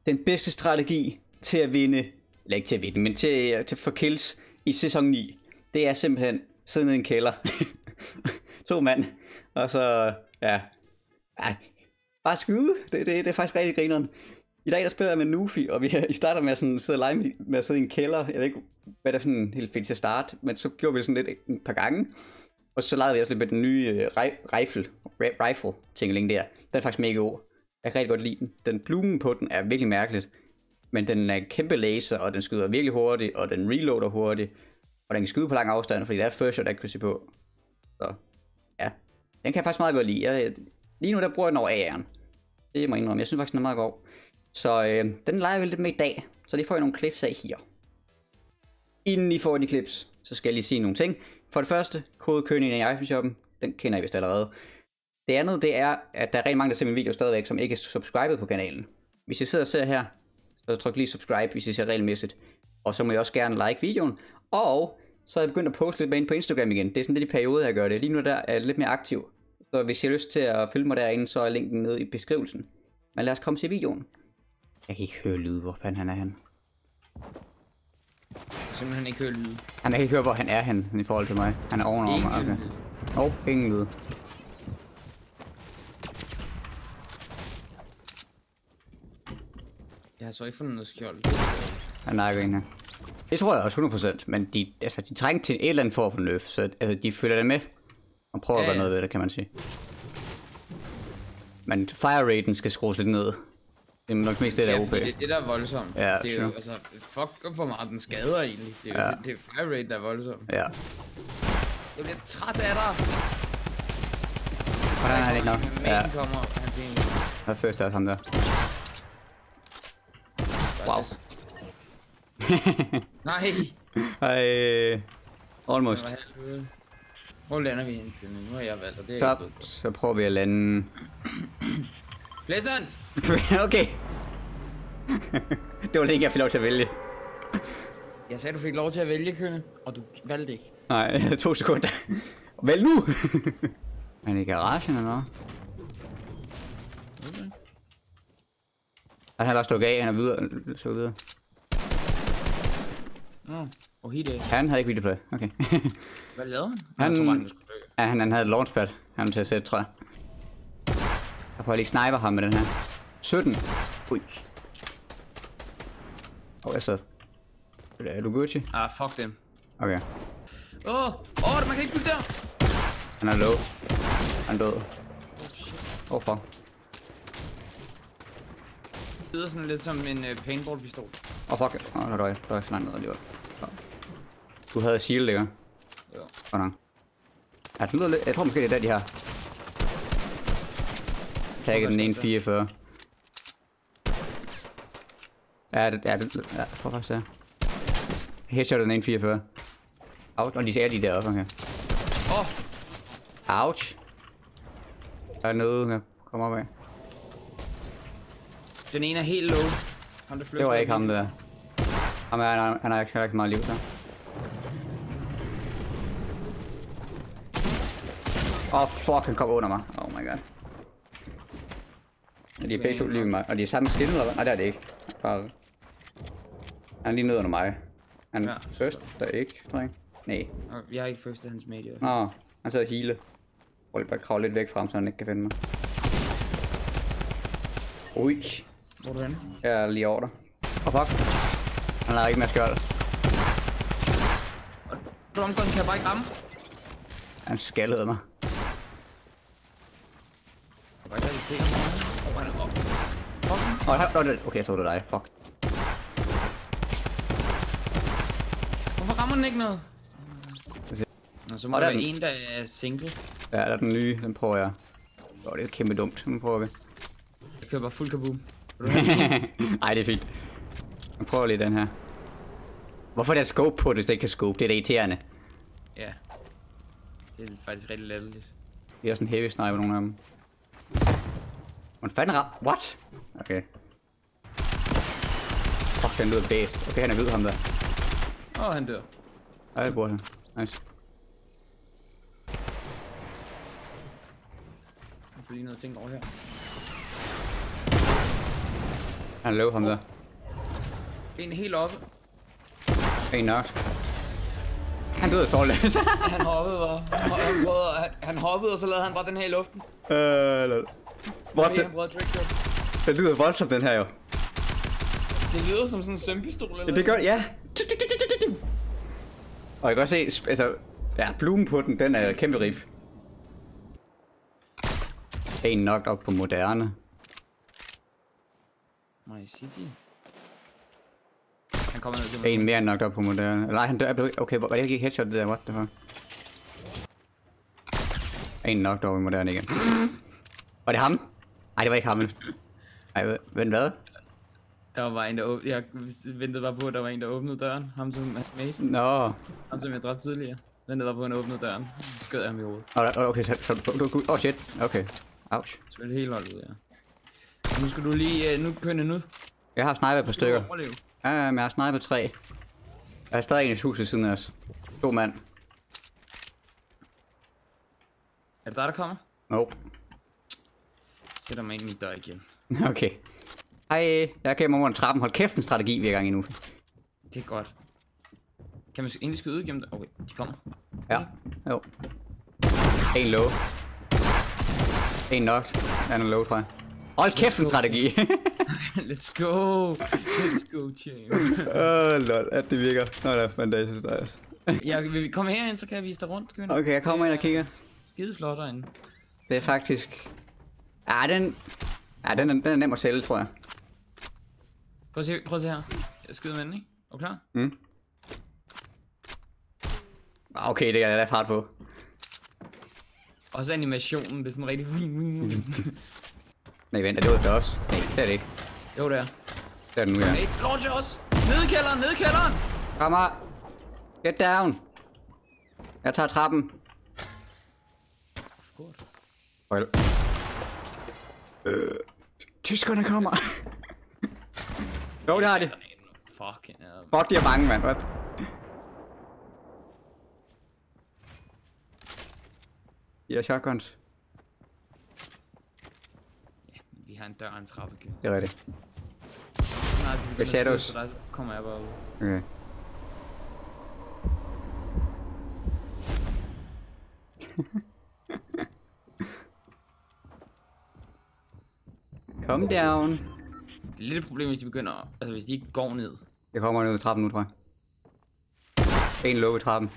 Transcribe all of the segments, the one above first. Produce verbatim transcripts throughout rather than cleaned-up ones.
den bedste strategi til at vinde, eller ikke til at vinde, men til, til at få kills i sæson ni, det er simpelthen sidde nede i en kælder. To mand, og så, ja, ja bare skyde, det, det, det er faktisk rigtig grineren. I dag der spiller jeg med Nufi, og vi, vi starter med at sådan, sidde og lege med, med at sidde i en kælder. Jeg ved ikke, hvad der er sådan helt fedt til at starte, men så gjorde vi det sådan lidt et par gange. Og så legede vi også lidt med den nye uh, rifle, rifle tingling der. Den er faktisk mega god. Jeg kan rigtig godt lide den. Den blumen på den er virkelig mærkeligt. Men den er kæmpe laser, og den skyder virkelig hurtigt, og den reloader hurtigt. Og den kan skyde på lang afstand, fordi der er first shot accuracy på. Så ja, den kan jeg faktisk meget godt lide. Jeg, lige nu der bruger jeg den over A'eren. Det må jeg indrømme. Jeg synes faktisk den er meget god. Så øh, den leger vi lidt med i dag. Så det får jeg nogle clips af her. Inden I får de clips, så skal jeg lige sige nogle ting. For det første, kodekøen i iPhone-shoppen, den kender I vist allerede. Det andet, det er, at der er rigtig mange, der ser min video stadigvæk, som ikke er subscribet på kanalen. Hvis I sidder og ser her, så tryk lige subscribe, hvis I ser regelmæssigt. Og så må I også gerne like videoen. Og så er jeg begyndt at poste lidt med ind på Instagram igen. Det er sådan lidt i perioder, jeg gør det. Lige nu der er jeg lidt mere aktiv. Så hvis I har lyst til at følge mig derinde, så er linken nede i beskrivelsen. Men lad os komme til videoen. Jeg kan ikke høre lyd, hvor fanden han er han. Simpelthen ikke høre lyd. Han kan ikke høre, hvor han er han i forhold til mig. Han er ovenover mig. Okay. Åh, oh, ingen lyd. Jeg har så ikke fundet noget skjold. Han nakker en her. Det tror jeg også hundrede procent, men de, altså, de trænger til et eller andet form for nerf, så altså, de følger det med. Og prøver ja, ja. at gøre noget ved det, kan man sige. Men fire raten skal skrues lidt ned. Det er nok mest det, der er O P. Det er det, der er voldsomt. Ja, det er jo, altså, fuck hvor meget den skader egentlig. Det er jo ja. det, det er fire rate, der er voldsomt. Ja. Jeg bliver træt af dig. Hvordan er han ikke nok? Ja. Kommer, han bliver Hvad først er ham der? Wow. Nej. Ej. Almost. Hvor lander vi hen? Nu har jeg valgt, og det er så, så prøver vi at lande. Pleasant! Okay. Det var det ikke, jeg fik lov til at vælge. Jeg sagde, du fik lov til at vælge, Kønne, og du valgte ikke. Nej, to sekunder. Vælg nu! Er han i garagen eller noget? Okay. Han har bare stukket af, han er videre. Så videre. Nå, og he did. Han havde ikke videoplay, okay. Hvad lavede han? Han, han, ja, han, han havde et launchpad. Han til at sætte, tror jeg. Jeg prøver lige sniper ham med den her. sytten. Ui. Åh, oh, jeg så. Er du Gucci? Ah, fuck dem. Okay. Åh, oh, oh, man kan ikke bygge der. Han er low. Han er død. Åh, oh, fuck. Det lyder sådan lidt som en uh, paintball-pistol. Åh, oh, fuck. Åh, oh, der var jeg. Der var jeg så langt ned alligevel. Du havde shield, ikke? Jo. Sådan. Ja, det lyder lidt. Jeg tror måske, det er der, de har. Tagget den ene fireogfyrre. Ja, det er det. Ja, jeg tror faktisk det er. Headshot den ene fireogfyrre. Ouch, og de ser de deroppe, okay. Åh! Oh. Ouch. Der er noget, jeg kommer op af. Den ene er helt low. Ham, der det var ikke ham der. Ham er, han har, han har ikke rigtig meget liv der. Åh, oh, fuck, han kom under mig. Oh my god. Ja, de er begge to lige med mig. Og de er samme skin eller hvad? Nej, det er det ikke. Bare... Han er lige nede under mig. Han ja. Først, der er ikke, tror jeg. Nej. Jeg har ikke først af hans mate. Nå, han sidder og heale. Prøv lige bare at kravle lidt væk frem, så han ikke kan finde mig. Ui. Hvor er du henne? Jeg er lige over dig. Åh, oh, fuck. Han lader ikke mere skjold. På omgående kan jeg bare ikke ramme. Han skaldede mig. Jeg kan ikke se ham. Hvor er han oppe? Fuck. Åh, oh, okay, jeg tror det er dig. Fuck. Hvorfor rammer den ikke noget? Nå, så må oh, der være en, der er single. Ja, der er den nye. Den prøver jeg. Åh, oh, det er kæmpe dumt. Den prøver vi. Jeg kører bare fuld kaboom. Ej, det er fint. Jeg prøver lige den her. Hvorfor er der scope på det, hvis det ikke kan scope? Det er da irriterende. Ja. Det er faktisk rigtig latterligt. Det er sådan en heavy sniper, nogle af dem. Hvordan fanden ram... What? Okay. Fuck, den lyder bedst. Okay, han er hvid, ham der. Åh, oh, han dør. Ej, jeg bruger han. Nice. Jeg får lige noget ting over her. Han løb ham der. En helt oppe. En nok. Han døde for lidt. Han hoppede bare. Han, han, prøvede, han, han hoppede, og så lavede han bare den her i luften. Øh, lol. What the... Han prøvede at trickshot. Det lyder voldsomt, den her jo. Det lyder som sådan en sømpistol eller Ja, det gør ja. Og jeg kan også se, altså, ja, blumen på den, den er kæmpe rif. En nok op på moderne. My City. Han kommer ned til mig. En mere nok op på moderne. Nej, han dør. Okay, var det ikke headshot det der? What the fuck? En nok op på moderne igen. Var det ham? Nej, det var ikke ham. Ej, vent hvad? Der var bare en, der åbnede. Jeg ventede bare på, at der var en, der åbnede døren. Ham som Mason. Nå. Ham som jeg dræbte tidligere. Ventede bare på, at han åbnede døren. Så skød jeg ham i hovedet. Okay, så, så du... Åh, oh, shit. Okay. Ouch. Så er det helt holdt ud, ja. Nu skal du lige... Nu kønne nu. Jeg har snipet på stykker. Ja, men jeg har snipet tre. Jeg har stadig en i huset siden af os. To mand. Er det dig, der kommer? Nope. Sætter mig ind i min dør igen. Okay. Hej, jeg kan over en trappen. Hold kæft, en strategi vi er i gang endnu. Det er godt. Kan man egentlig skyde igennem det? Okay, de kommer. Ja, jo. En low. En knocked. Anden low, tror jeg. Hold kæft, en strategi. Let's go. Let's go, champ. Åh, oh, lol, at det virker. Nå, der er fantastisk stejs. Ja, vil vi komme herind, så kan jeg vise dig rundt, kønne. Okay, jeg kommer ind og kigger. Skide flot derinde. Det er faktisk... Ja, den... Ja, den er, den er nem at sælge, tror jeg. Prøv at se, prøv at se her. Jeg skyder med den, ikke? Er du klar? Mm. Okay, det er jeg da fart på. Og så animationen, det er sådan rigtig fint. Nej, vent, er det det også? Nej, det er det ikke. Jo, det er. Det er det nu, ja. Hey, launcher os! Ned i kælderen, ned i kælderen! Kom her. Get down. Jeg tager trappen. Godt. Hold. Øh. Tyskerne kommer. Jo, det har de. Fucking hell. Fuck, de er bange, mand. What? De har shotguns. Ja, vi har en dør og en trappe, kønne. Det er rigtigt. Nej, Det er shadows. Så der kommer jeg bare ud. Okay. Come down. Det er lidt et problem, hvis de begynder... Altså, hvis de ikke går ned. Jeg kommer ned i trappen nu, tror jeg. En low i trappen.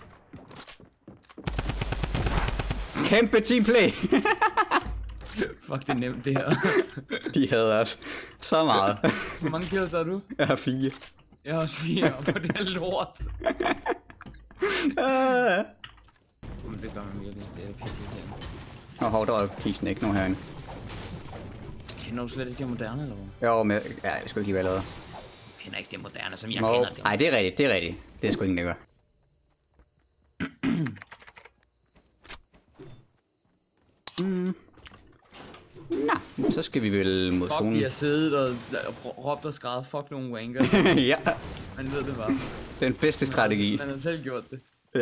Kæmpe teamplay. Fuck, det er nemt, det her. De havde os så meget. Hvor mange kills har du? Jeg har fire. Jeg har også fire, og på det her lort. Ah. Men det gør man virkelig. Det er pisse til. Nå, hov, der er kisten ikke nu herinde. Kender du slet ikke det moderne, eller hvad? Jo, men ja, jeg skulle ikke lige være lavet. Jeg kender ikke det moderne, som jeg Nå, kender det. nej, det er rigtigt, det er rigtigt. Det er sgu ingen, der gør. mm. Nå, så skal vi vel mod Fuck, zonen. de har siddet og råbt og skrevet, fuck nogle wanker. Ja, Man ved det bare. den bedste strategi. Man har selv gjort det. Ja.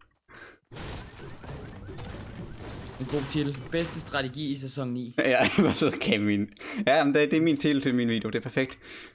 En god titel. Bedste strategi i sæson ni. Ja, hvad så kan min. Ja, men det, det er min titel til min video, det er perfekt.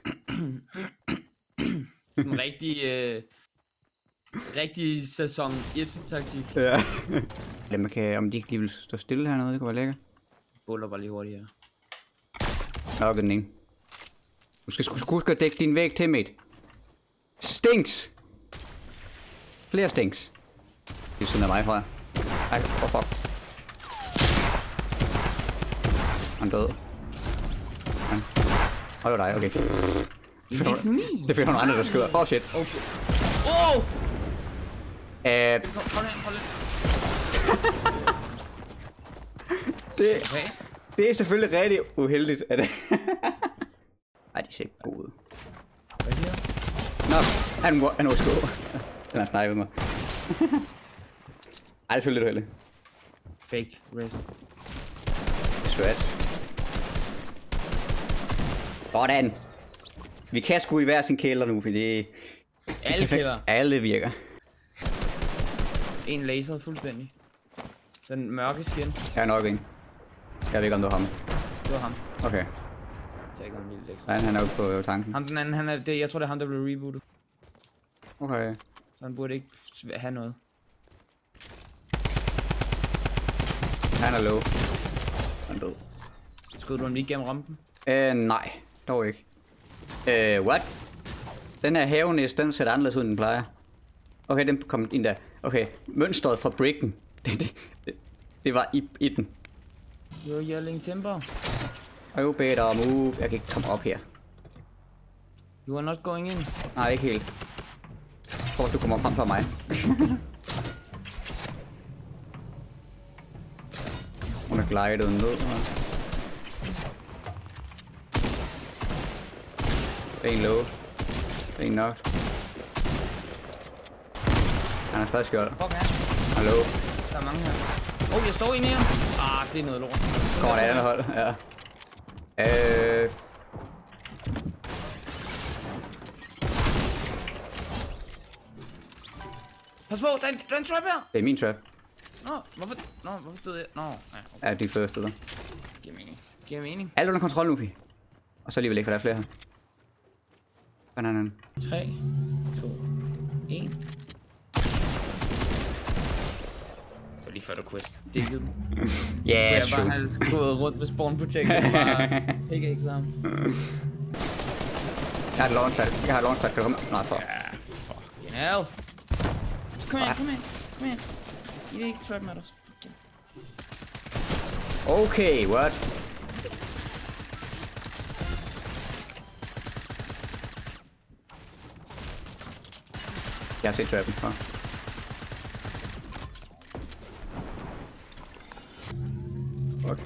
Sådan en rigtig, øh, rigtig sæson et taktik. Ja. Ja, man kan, om de ikke lige vil stå stille hernede, det kunne være lækkert. Buller bare lige hurtigt her. Nok den ene. Du skal sgu huske at dække din væg til, mate. Stinks! Flere stinks. Det er sådan af mig, tror jeg. Ej, oh fuck. Han død. Han. Oh, det var dig, okay. Det It's me! Det fik nogle andre, der skyder. Oh shit. Okay. Oh! Uh, Kom, kom hen, hold lidt. det, Okay. det er selvfølgelig rigtig uheldigt, at det... Ej, de ser ikke gode ud. Hvad er det her? Nå, han var, han var skå. Den har snipet mig. Ej, det er selvfølgelig lidt uheldigt. Fake red. Stress. Sådan. Vi kan sgu i hver sin kælder nu, fordi... Alle kælder. Alle virker. En laser fuldstændig. Den mørke skin. Her er nok en. Jeg ved ikke, om du har ham. Det var ham. Okay. Tag ikke om lille ekstra. Nej, han er jo på tanken. Ham den anden, han er, det, jeg tror det er ham, der blev rebootet. Okay. Så han burde ikke have noget. Han er low. Han er død. Skød du ham lige gennem rampen? Øh, nej. Dog ikke. Øh, what? Den her havenæs, den ser anderledes ud, end den plejer. Okay, den kom ind der. Okay, mønstret fra bricken. Det, det, det, det var i, i den. You're yelling timber. You better move. Jeg kan ikke komme op her. You are not going in. Nej, ikke helt. Jeg tror, du kommer frem for mig. Hun er glidet ned. En low. En knocked. Han er stadig skjold. Fuck, ja. Hallo. Der er mange her. Åh, oh, jeg står inde her. Ah, det er noget lort. Kommer et andet hold, ja. Øh... Pas på, der er en, der er en trap her. Det er min trap. Nå, hvorfor, nå, hvorfor stod jeg? Nå, ja, okay. Ja, de første der. Giver mening. Giver mening. Alt under kontrol, Luffy. Og så alligevel ikke, for der er flere her. Bananen. tre, to, et. Det var lige før du quest. Det er den. Ja, yeah, jeg true. bare havde gået rundt med spawn protect og bare ikke ikke sammen. Jeg har et launchpad. Jeg har et launchpad. Kan du komme? Nej, for. Ja, fucking hell. Så kom her, kom her, kom her. I vil ikke trap med os. Okay, what? Jeg har set trappen for. Okay.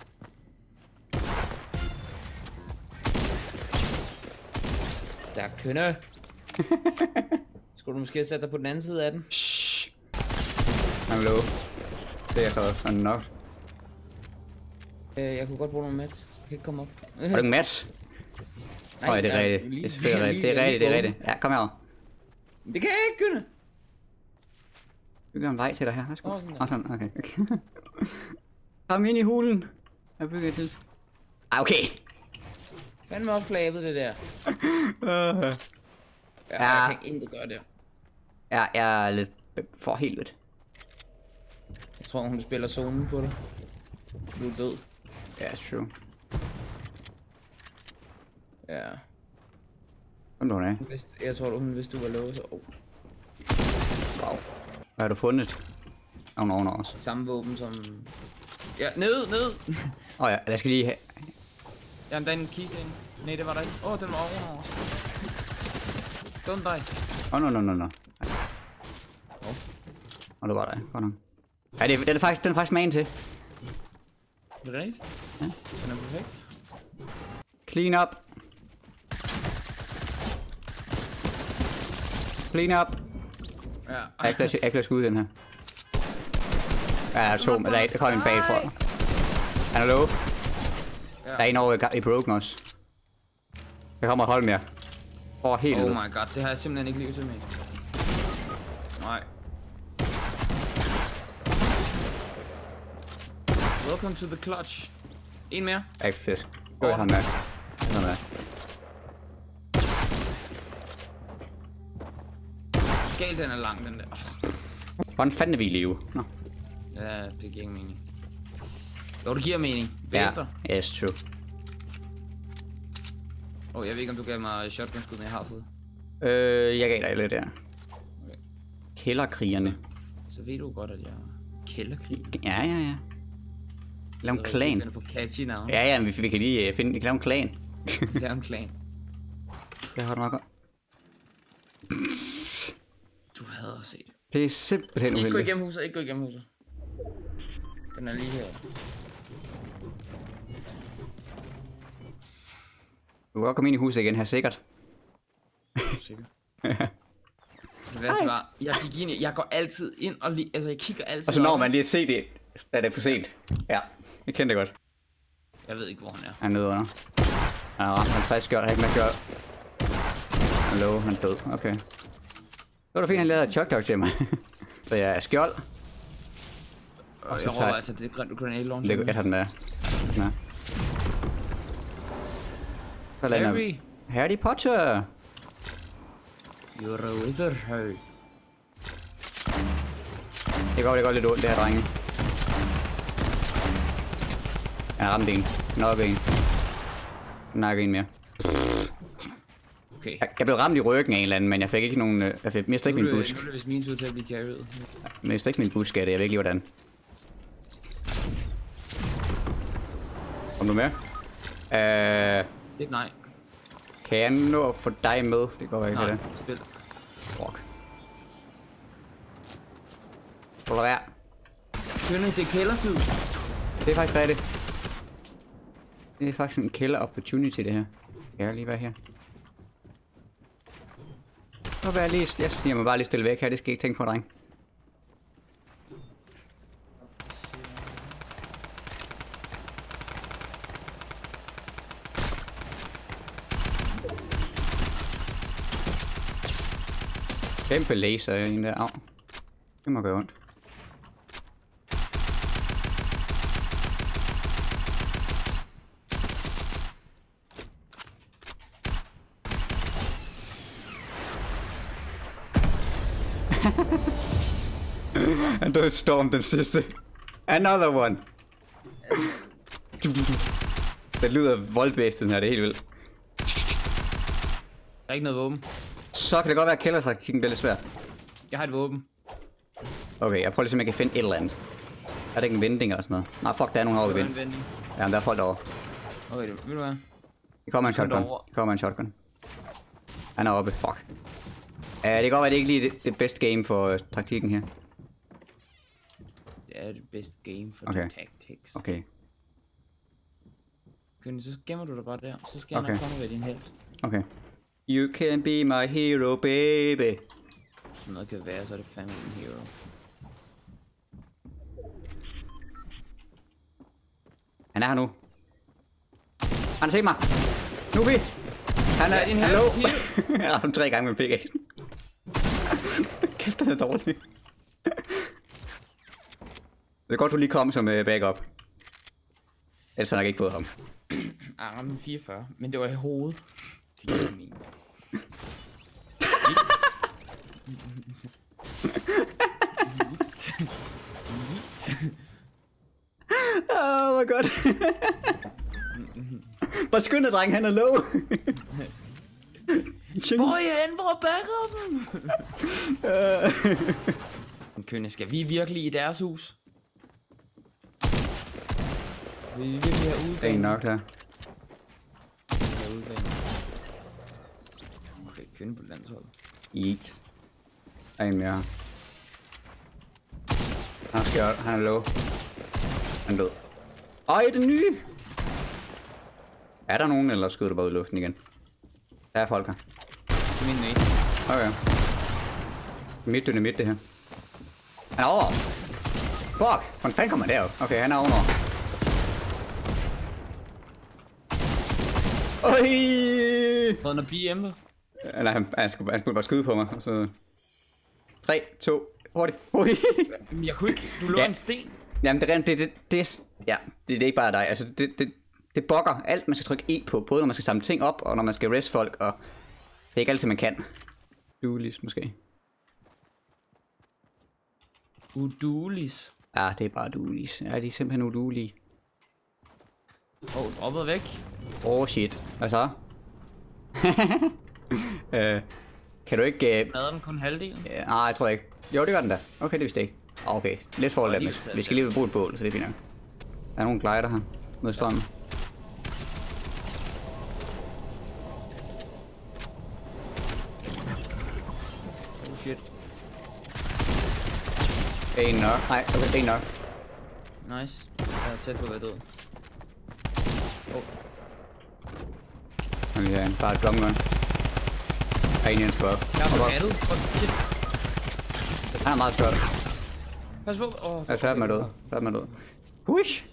Stærk kønne. Skulle du måske sætte dig på den anden side af den? Shh. Han er low. Det er så også nok. Øh, jeg kunne godt bruge nogle mats. Jeg kan ikke komme op. Har du ikke mats? Nej, Øj, det er jeg- rigtigt. lige- Det er selvfølgelig rigtigt. Det er lige- rigtigt, det er lige rigtigt. Ja, kom herover. Det kan jeg ikke, kønne. Vi gør en vej til dig her. Værsgo. Åh, sådan der. Åh, sådan, okay. Kom ind i hulen. Jeg bygger et hus. Ah, okay. Fandme også flabet, det der. Uh, Ja, Ja. jeg kan ikke gøre det. ja, jeg er lidt for helvede. Jeg tror, hun spiller zonen på dig. Du er død. Ja, yeah, true. Ja. Kom du af. Hun vidste, jeg tror, hun vidste, du var low, så... Oh. Wow. Hvad har du fundet? Ovn ovenover os. Samme våben som... Ja, ned, ned! Åh oh, ja, jeg skal lige have... Ja, der er en kiste inde. Nej, det var der ikke. Åh, oh, den var ovenover os. Don't die. Åh, oh, no, no, no, no. Åh. Åh, oh, det var dig. Godt nok. Ja, det er, den er faktisk, den er faktisk magen til. Er det rigtigt? Ja. Den er perfekt. Clean up. Clean up. Ja. Jeg er ikke jeg er ikke skud den her. Ja, der er to, men der, er, der kommer en bag, tror jeg. Han er low. Ja. Der er en over i, i Broken også. Der kommer et hold mere. Åh, helt Oh ud. my god, det har jeg simpelthen ikke liv til med. Nej. Welcome to the clutch. En mere. Jeg er ikke fisk. Gå oh. ham med. Ham med. Skal den er lang, den der. Oh. Hvordan fanden er vi i live? Nå. Ja, det giver ikke mening. Jo, det giver mening. Ja. Vester. Yes, true. Åh, oh, jeg ved ikke, om du gav mig shotgun-skud, men jeg har fået. Øh, jeg gav dig lidt der. Okay. Kælderkrigerne. Så ved du godt, at jeg er kælderkrig. Ja, ja, ja. Lav en klan. Jeg på catchy navn. Ja, ja, men vi, vi kan lige uh, finde... Vi kan lave en klan. Lav en klan. Det har du nok godt. Du hader at se det. Det er simpelthen Ikke gå uheldigt. igennem huset, ikke gå igennem huset. Den er lige her. Du kan godt komme ind i huset igen her, sikkert. Sikkert. Det værste var, jeg gik ind, jeg går altid ind og lige, altså jeg kigger altid Og så når op. man lige se det, da det er for sent. Ja, jeg kender det godt. Jeg ved ikke, hvor han er. Han er nede under. Han har ramt halvtreds skjold, han har ikke med skjold. Hallo, han er død. Okay. Det var da fint, han lavede et chok til mig. Så jeg er skjold. Og så jeg tager råber jeg- altså, det er grenade launcher. Det, jeg tager den der. Den er. Så lander Harry. vi. Harry Potter! You're a wizard, Harry. Det går, det går lidt ondt, det her, drenge. Jeg har ramt en. Nok en. Nok en mere. Okay. Jeg, jeg blev ramt i ryggen af en eller anden, men jeg fik ikke nogen... Jeg fik, mister ikke min busk. Nu er det vist min tur til at blive carried. Jeg mister ikke min busk af det, jeg ved ikke lige hvordan. Kom du med? Øh... Det er nej. Kan jeg nå at få dig med? Det går ikke Nej, det. spil. Fuck. Prøv at være. Kønne, det er kældertid. Det er faktisk rigtigt. Det er faktisk en killer opportunity, det her. Jeg kan lige være her. Så vil jeg lige... Jeg siger mig bare lige stille væk her, det skal I ikke tænke på, dreng. Kæmpe laser i en der. Au. Det må gøre ondt. Han døde Storm den sidste. Another one. Det lyder voldbæst den her, det er helt vildt. Der er ikke noget våben. Så kan det godt være, at kældertaktikken bliver lidt svær. Jeg har et våben. Okay, jeg prøver lige, om jeg kan finde et eller andet. Er det ikke en vending eller sådan noget? Nej, fuck, der er nogen over ved vind. Ja, der er folk derovre. Okay, det, ved du hvad? Det kommer en shotgun. Det kommer en shotgun. Han er oppe, fuck. Uh, det kan godt være, det er ikke lige det, det bedste game for uh, taktikken her. Det er det bedste game for okay. the tactics. Okay. Kønne, så gemmer du dig bare der. Så skal okay. jeg nok komme ved din helt. Okay. You can be my hero, baby. Sådan noget kan være, så er det fandme en hero. Han er her nu. Han har set mig. Nu er vi. Han er, din hallo. Jeg har som tre gange med pickaxen. Kæft, det er dårligt. Det er godt, du lige kom som uh, backup. Ellers har jeg nok ikke fået ham. Ah, ramte fireogfyrre, men det var i hovedet. Det giver mening. Åh, my god. Bare skynd dig, dreng, han er low. Hvor er jeg hen? Hvor er backupen? Kønne, skal vi virkelig i deres hus? Vil vi virkelig have udbanen? Det er nok her. Okay, Kønne på landsholdet. Eat. Der er en mere. Han er skjort, han er low. Han er død. Ej, det nye! Er der nogen, eller skyder du bare ud i luften igen? Der er folk her. Det er min mate. Okay. Midt dynamit det her. Han er over! Fuck! Hvordan fanden kommer han derop? Okay, han er ovenover. Øj! Fået noget B M. Nej, han, han, skulle, han skulle bare skyde på mig. Og så... tre, to, hurtigt. Hurtigt. Jeg kunne ikke. Du lå ja. en sten. Jamen, det er det, det, det, det, ja, det, det er ikke bare dig. Altså, det, det, det bugger alt, man skal trykke E på. Både når man skal samle ting op, og når man skal rest folk, og det er ikke altid, man kan. Udulis, måske. Udulis. Ja, det er bare udulis. Ja, de er simpelthen udulige. Åh, oh, droppet væk. Åh, oh, shit. Hvad så? øh, kan du ikke... Uh... Havde den kun halvdelen? Ja, nej, jeg tror ikke. Jo, det gør den da. Okay, det vidste jeg ikke. Okay, lidt for damage. Vi skal lige bruge et bål, så det er fint nok. Der er nogle glider her mod strømmen. Oh shit. Det er en nok. Nej, okay, det er en nok. Nice. Jeg er tæt på at være død. Oh. Okay, ja, bare et drum gun. Der er en i en spot. Jeg har fået oh, shit. Han er meget skørt. Pas på. Åh, oh, jeg tør mig død. Tør mig død. Huish!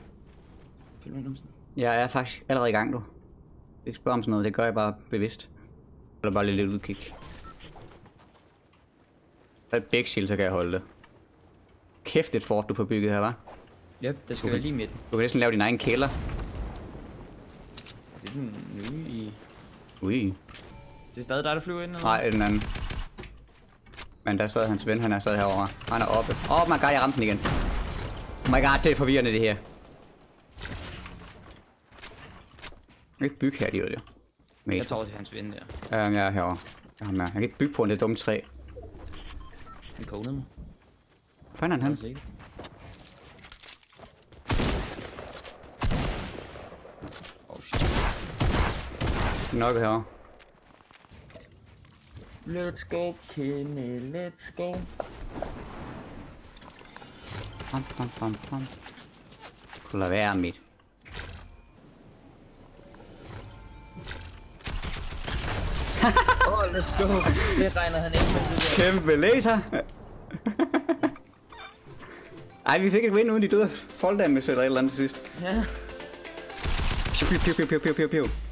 Jeg er faktisk allerede i gang, du. Ikke spørg om sådan noget, det gør jeg bare bevidst. Eller bare lidt udkig. Der er et big shield, så kan jeg holde det. Kæft et fort, du får bygget her, hva'? Yep, det skal være lige midt. Du kan næsten lave din egen kælder. det den nye i... Ui. Det er stadig dig, der flyver ind? Eller? Nej, den anden. Men der er stadig hans ven, han er stadig herovre. Han er oppe. Oh my god, jeg ramte den igen. Oh my god, det er forvirrende det her. Jeg kan ikke bygge her, de jo. Jeg tager til hans ven der. Ja, jeg er herovre. Jeg, jeg kan ikke bygge på en det dumme træ. Han kogede mig. Hvor fanden er han? Oh shit. Nok herovre. Let's go, Kenny, let's go. Pam, pam, pam, pam. Kunne lade være mit. Åh, oh, let's go. Det regner han ikke med det der. Kæmpe laser. Ej, vi fik et win uden de døde folddamage eller et eller andet til sidst. Ja. Piu, piu, piu, piu, piu, piu, piu.